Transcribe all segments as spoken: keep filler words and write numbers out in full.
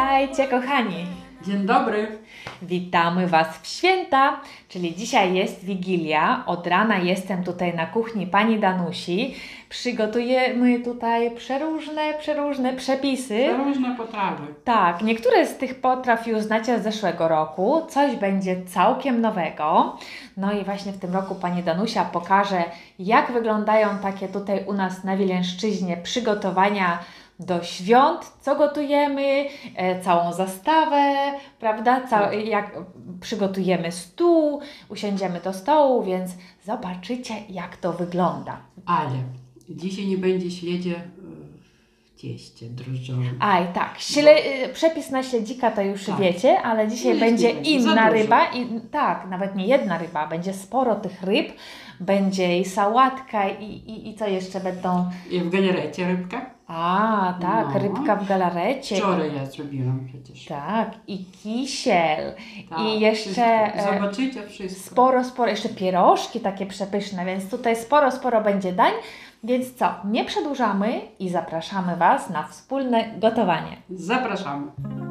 Witajcie, kochani! Dzień dobry! Witamy Was w święta, czyli dzisiaj jest Wigilia. Od rana jestem tutaj na kuchni pani Danusi. Przygotujemy tutaj przeróżne, przeróżne przepisy. Przeróżne potrawy. Tak, niektóre z tych potraw już znacie z zeszłego roku. Coś będzie całkiem nowego. No i właśnie w tym roku pani Danusia pokaże, jak wyglądają takie tutaj u nas na Wileńszczyźnie przygotowania do świąt, co gotujemy, e, całą zastawę, prawda? Ca jak przygotujemy stół, usiądziemy do stołu, więc zobaczycie, jak to wygląda. Ale dzisiaj nie będzie śledzie w cieście drożdżowym. Aj, tak. Śle Bo... Przepis na śledzika to już tak. wiecie, ale dzisiaj no będzie będzie. inna ryba. I, tak, nawet nie jedna ryba, będzie sporo tych ryb. Będzie i sałatka i, i, i co jeszcze będą? I w galarecie rybka. A, tak, no. Rybka w galarecie. Wczoraj ja zrobiłam przecież. Tak, i kisiel. Tak, i jeszcze wszystko. Zobaczycie wszystko. Sporo, sporo, jeszcze pierożki takie przepyszne, więc tutaj sporo, sporo będzie dań. Więc co, nie przedłużamy i zapraszamy Was na wspólne gotowanie. Zapraszamy.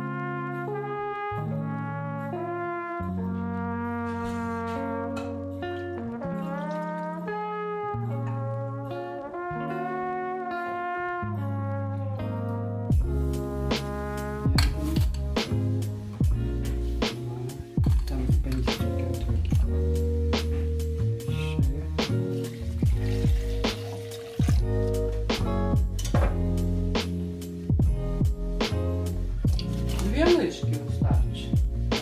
Dwie łyżki wystarczy.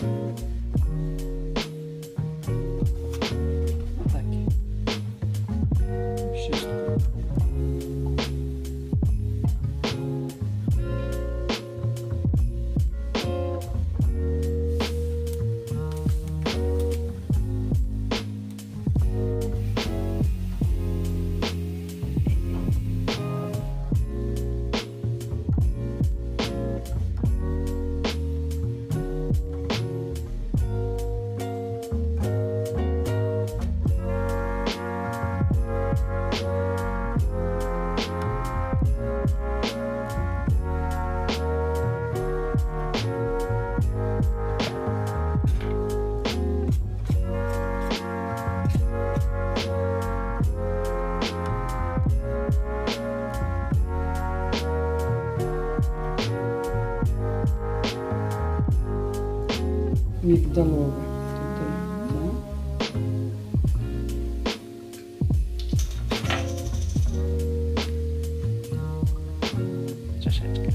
No takie. Wszystko. Migdalowe tutaj, no. Troszeczkę.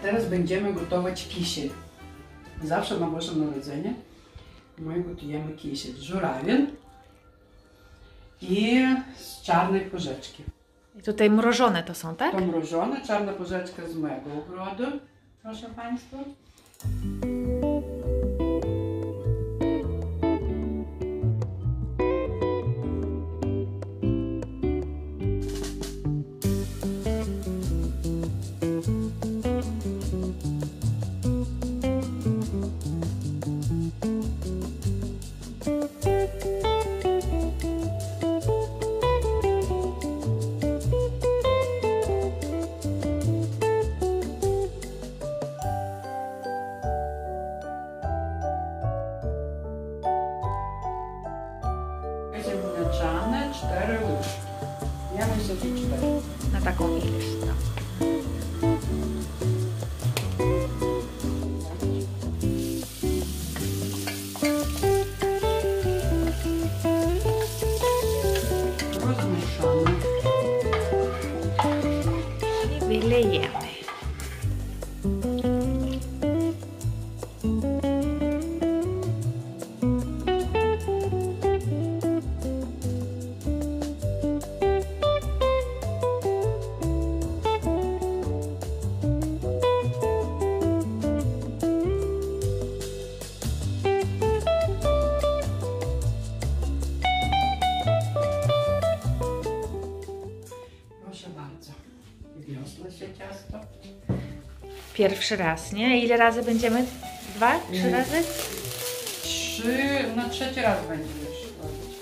teraz będziemy gotować kisiel. Zawsze na Boże Narodzenie my gotujemy kisiel. Żurawin i z czarnej porzeczki. I tutaj mrożone to są, tak? To mrożone, czarna porzeczka z mojego ogrodu, proszę Państwa. Ziemniaczane, cztery łyżki. Ja myślę, że cztery. Na taką ilość. No. Rozmieszamy. I wylejemy. Proszę bardzo. Wyniosło się ciasto. Pierwszy raz, nie? Ile razy będziemy? Dwa? Trzy Nie. razy? Trzy, na trzeci raz będziemy już robić.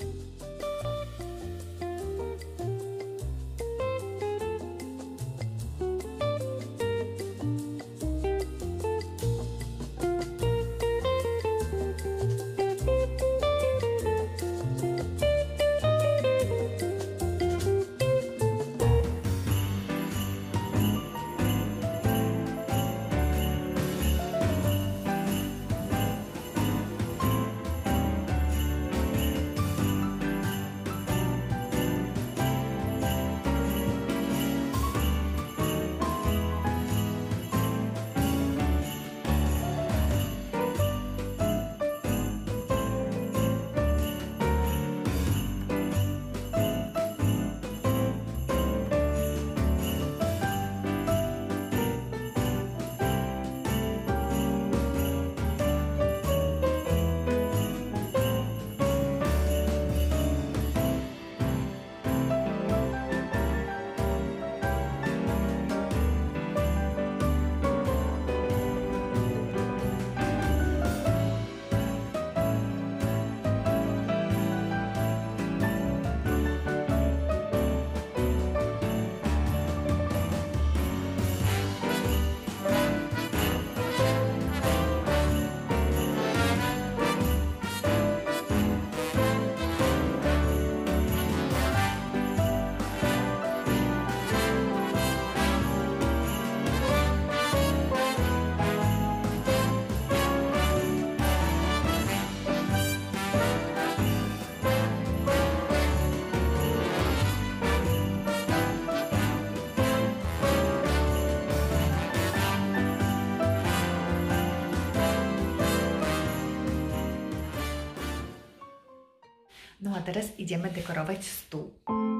No a teraz idziemy dekorować stół.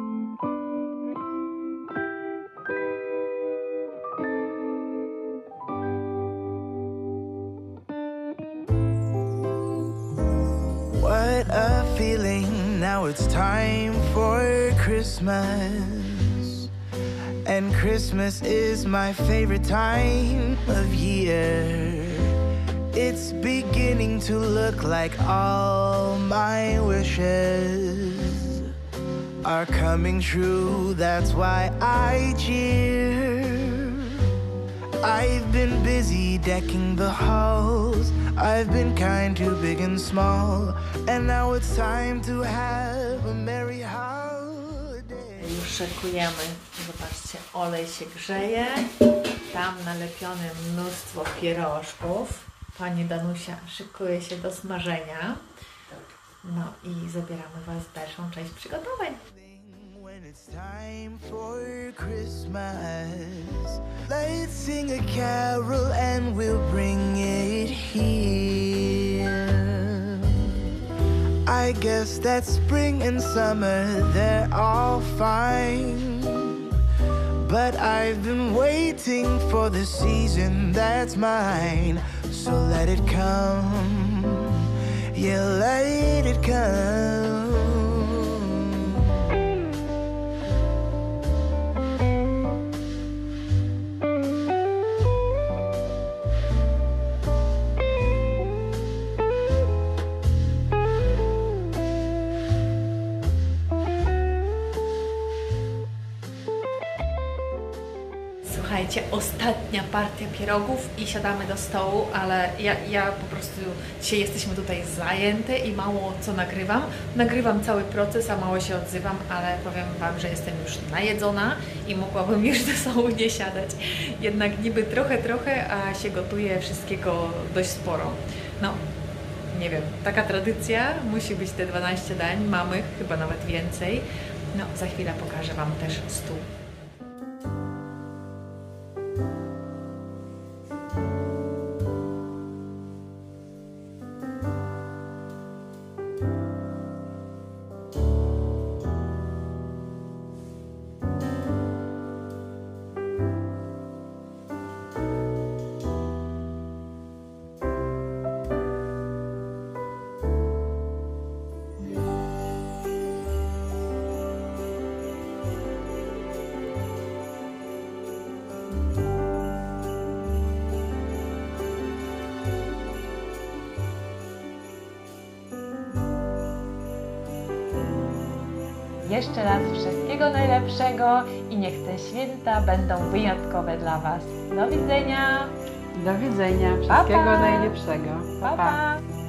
What a feeling, now it's time for Christmas. And Christmas is my favorite time of year. It's beginning to look like all my wishes are coming true, that's why I cheer. I've been busy decking the halls, I've been kind to big and small, and now it's time to have a merry holiday. Już szykujemy, zobaczcie, olej się grzeje, tam nalepione mnóstwo pierożków. Pani Danusia szykuje się do smażenia. No i zabieramy Was w dalszą część przygotowań. When it's time for Christmas, Let's sing a carol and we'll bring it here. I guess that spring and summer, they're all fine, but I've been waiting for the season that's mine. So let it come, yeah, let it come. Słuchajcie, ostatnia partia pierogów i siadamy do stołu, ale ja, ja po prostu dzisiaj jesteśmy tutaj zajęte i mało co nagrywam. Nagrywam cały proces, a mało się odzywam, ale powiem Wam, że jestem już najedzona i mogłabym już do stołu nie siadać. Jednak niby trochę, trochę, a się gotuje wszystkiego dość sporo. No, nie wiem, taka tradycja, musi być te dwanaście dań, mamy chyba nawet więcej. No, za chwilę pokażę Wam też stół. Jeszcze raz wszystkiego najlepszego i niech te święta będą wyjątkowe dla Was. Do widzenia! Do widzenia, Pa, wszystkiego pa. najlepszego. Pa, pa.